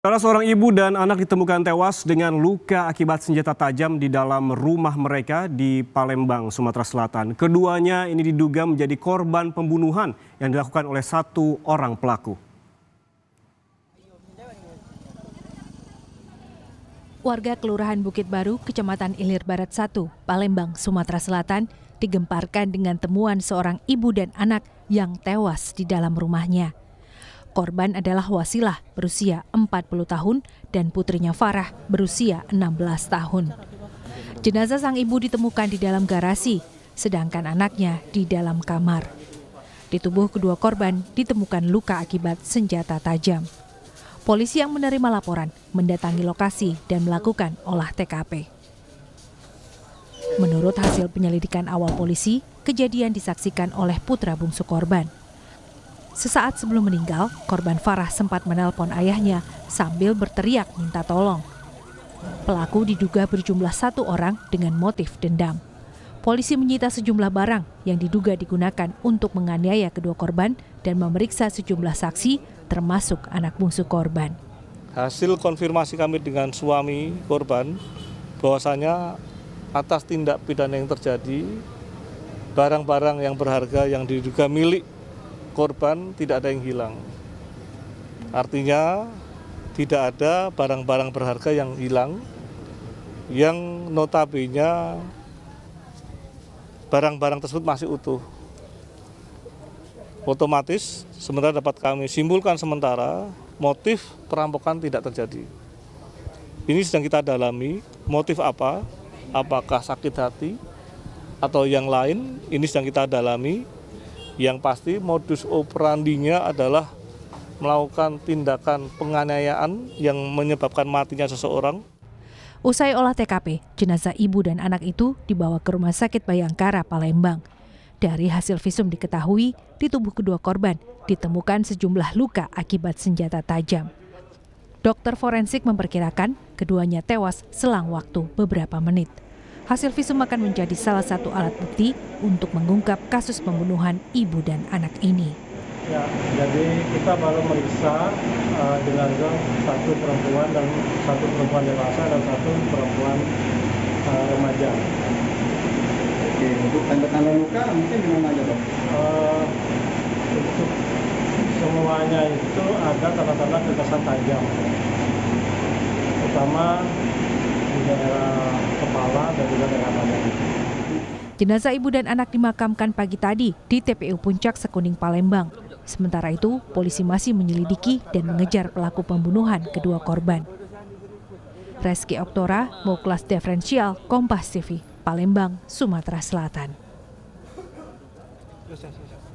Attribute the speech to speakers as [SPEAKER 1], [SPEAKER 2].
[SPEAKER 1] Salah seorang ibu dan anak ditemukan tewas dengan luka akibat senjata tajam di dalam rumah mereka di Palembang, Sumatera Selatan. Keduanya ini diduga menjadi korban pembunuhan yang dilakukan oleh satu orang pelaku.
[SPEAKER 2] Warga Kelurahan Bukit Baru, Kecamatan Ilir Barat 1, Palembang, Sumatera Selatan, digemparkan dengan temuan seorang ibu dan anak yang tewas di dalam rumahnya. Korban adalah Wasilah berusia 40 tahun dan putrinya Farah berusia 16 tahun. Jenazah sang ibu ditemukan di dalam garasi, sedangkan anaknya di dalam kamar. Di tubuh kedua korban ditemukan luka akibat senjata tajam. Polisi yang menerima laporan mendatangi lokasi dan melakukan olah TKP. Menurut hasil penyelidikan awal polisi, kejadian disaksikan oleh putra bungsu korban. Sesaat sebelum meninggal, korban Farah sempat menelpon ayahnya sambil berteriak minta tolong. Pelaku diduga berjumlah 1 orang dengan motif dendam. Polisi menyita sejumlah barang yang diduga digunakan untuk menganiaya kedua korban dan memeriksa sejumlah saksi, termasuk anak bungsu korban.
[SPEAKER 3] Hasil konfirmasi kami dengan suami korban, bahwasanya atas tindak pidana yang terjadi, barang-barang yang berharga yang diduga milik korban tidak ada yang hilang. Artinya tidak ada barang-barang berharga yang hilang, yang notabene barang-barang tersebut masih utuh. Otomatis sementara dapat kami simpulkan sementara motif perampokan tidak terjadi. Ini sedang kita dalami, motif apa? Apakah sakit hati atau yang lain? Ini sedang kita dalami. Yang pasti modus operandinya adalah melakukan tindakan penganiayaan yang menyebabkan matinya seseorang.
[SPEAKER 2] Usai olah TKP, jenazah ibu dan anak itu dibawa ke Rumah Sakit Bayangkara, Palembang. Dari hasil visum diketahui, di tubuh kedua korban ditemukan sejumlah luka akibat senjata tajam. Dokter forensik memperkirakan keduanya tewas selang waktu beberapa menit. Hasil visum akan menjadi salah satu alat bukti untuk mengungkap kasus pembunuhan ibu dan anak ini.
[SPEAKER 4] Ya, jadi kita baru meriksa jenazah 1 perempuan dan 1 perempuan dewasa dan 1 perempuan remaja.
[SPEAKER 5] Oke, untuk tanda-tanda luka mungkin di mana aja, Dok?
[SPEAKER 4] Untuk semuanya itu ada tanda-tanda kekerasan tajam, terutama di daerah kepala dan juga daerah badan.
[SPEAKER 2] Jenazah ibu dan anak dimakamkan pagi tadi di TPU Puncak Sekuning, Palembang. Sementara itu, polisi masih menyelidiki dan mengejar pelaku pembunuhan kedua korban. Reski Oktora, Muklas Diferensial, Kompas TV, Palembang, Sumatera Selatan.